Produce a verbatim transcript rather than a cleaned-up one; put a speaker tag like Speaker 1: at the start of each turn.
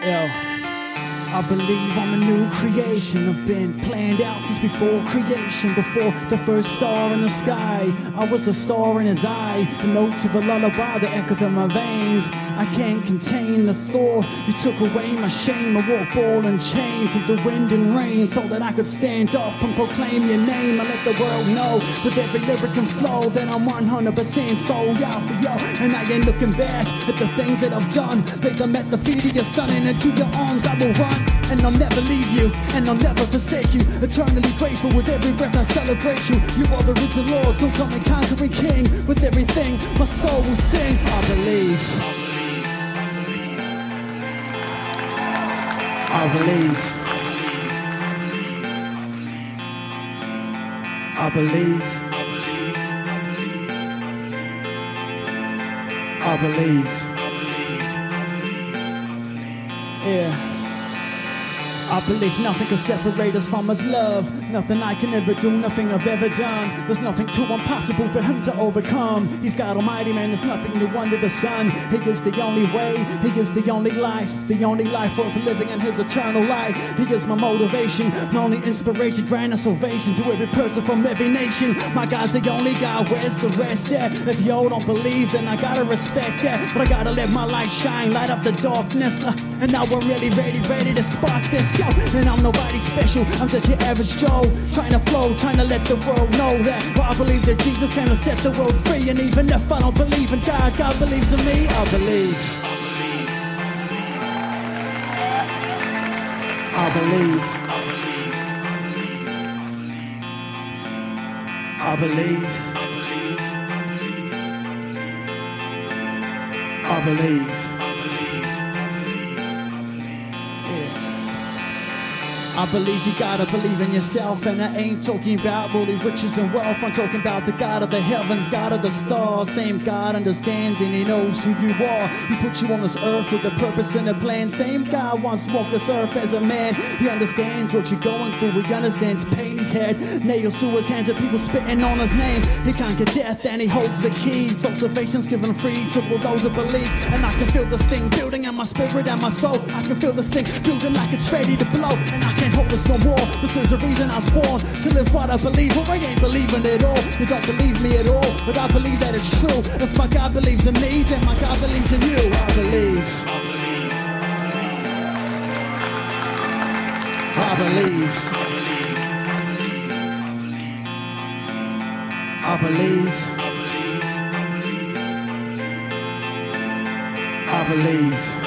Speaker 1: Yo, I believe I'm a new creation. I've been planned out since before creation. Before the first star in the sky, I was a star in his eye. The notes of a lullaby that echoes in my veins. I can't contain the thought. You took away my shame. I walked ball and chain through the wind and rain, so that I could stand up and proclaim your name. I let the world know with every lyric and flow that I'm one hundred percent sold out for you. And I ain't looking back at the things that I've done. Lay them at the feet of your son, and into your arms I will run. And I'll never leave you, and I'll never forsake you. Eternally grateful with every breath I celebrate you. You are the risen Lord, so come and conquering King. With everything, my soul will sing. I believe. I believe. I believe. I believe. Yeah. I believe nothing can separate us from his love. Nothing I can ever do, nothing I've ever done. There's nothing too impossible for him to overcome. He's God Almighty, man, there's nothing new under the sun. He is the only way, he is the only life. The only life worth living in his eternal light. He is my motivation, my only inspiration. Grant and salvation to every person from every nation. My God's the only God, where's the rest at? If y'all don't believe, then I gotta respect that. But I gotta let my light shine, light up the darkness. uh, And now we're really ready, ready to spark this. Yo, and I'm nobody special, I'm just your average Joe. Trying to flow, trying to let the world know that. Well, I believe that Jesus came to set the world free. And even if I don't believe in God, God believes in me. I believe. I believe. I believe. I believe. I believe you gotta believe in yourself. And I ain't talking about worldly riches and wealth. I'm talking about the God of the heavens, God of the stars. Same God understands and he knows who you are. He put you on this earth with a purpose and a plan. Same God once walked this earth as a man. He understands what you're going through. He understands pain he's had. Nails through his hands and people spitting on his name. He conquered death and he holds the keys. So salvation's given free to all those who believe. And I can feel this thing building in my spirit and my soul. I can feel this thing building like it's ready to blow. And I can't hold this no more. This is the reason I was born, to live what I believe. But I ain't believing it all. You don't believe me at all, but I believe that it's true. If my God believes in me, then my God believes in you. I believe. I believe. I believe. I believe.